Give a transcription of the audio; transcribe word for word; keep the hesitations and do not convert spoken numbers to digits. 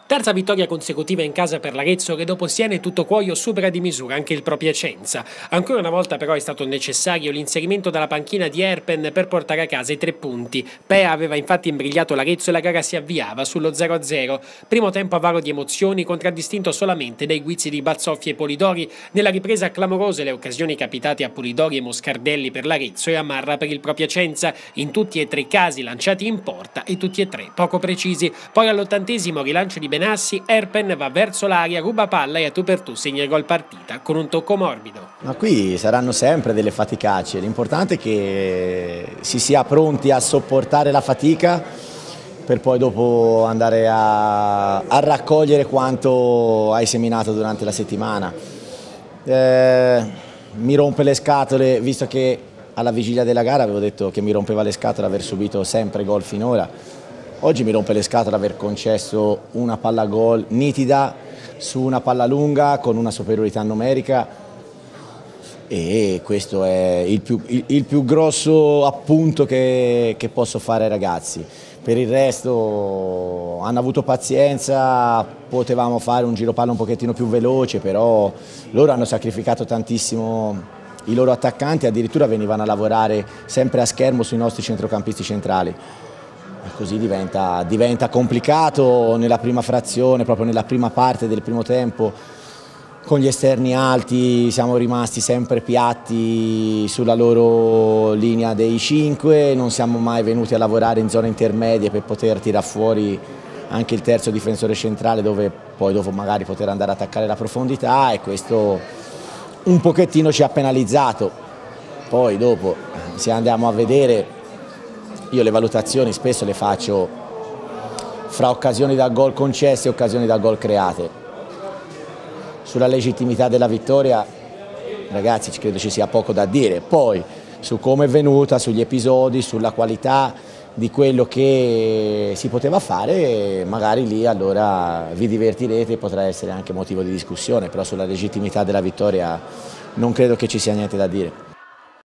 Terza vittoria consecutiva in casa per l'Arezzo che dopo Siena e Tuttocuoio supera di misura anche il Propiacenza. Ancora una volta però è stato necessario l'inserimento dalla panchina di Erpen per portare a casa i tre punti. Pea aveva infatti imbrigliato l'Arezzo e la gara si avviava sullo zero a zero. Primo tempo avaro di emozioni, contraddistinto solamente dai guizzi di Bazzoffi e Polidori. Nella ripresa clamorose le occasioni capitate a Polidori e Moscardelli per l'Arezzo e a Marra per il Propiacenza, in tutti e tre i casi lanciati in porta e tutti e tre poco precisi. Poi all'ottantesimo rilancio di Benassi, Erpen va verso l'aria, ruba palla e a tu per tu segna il gol partita con un tocco morbido. Ma qui saranno sempre delle faticacce, l'importante è che si sia pronti a sopportare la fatica per poi dopo andare a, a raccogliere quanto hai seminato durante la settimana. Eh, mi rompe le scatole, visto che alla vigilia della gara avevo detto che mi rompeva le scatole aver subito sempre gol finora. Oggi mi rompe le scatole aver concesso una palla gol nitida su una palla lunga con una superiorità numerica e questo è il più, il, il più grosso appunto che, che posso fare ai ragazzi. Per il resto hanno avuto pazienza, potevamo fare un giro palla un pochettino più veloce, però loro hanno sacrificato tantissimo i loro attaccanti, addirittura venivano a lavorare sempre a schermo sui nostri centrocampisti centrali. Così diventa, diventa complicato nella prima frazione, proprio nella prima parte del primo tempo, con gli esterni alti siamo rimasti sempre piatti sulla loro linea dei cinque, non siamo mai venuti a lavorare in zone intermedie per poter tirare fuori anche il terzo difensore centrale dove poi dopo magari poter andare ad attaccare la profondità e questo un pochettino ci ha penalizzato. Poi dopo se andiamo a vedere, io le valutazioni spesso le faccio fra occasioni da gol concesse e occasioni da gol create. Sulla legittimità della vittoria, ragazzi, credo ci sia poco da dire. Poi su come è venuta, sugli episodi, sulla qualità di quello che si poteva fare, magari lì allora vi divertirete e potrà essere anche motivo di discussione, però sulla legittimità della vittoria non credo che ci sia niente da dire.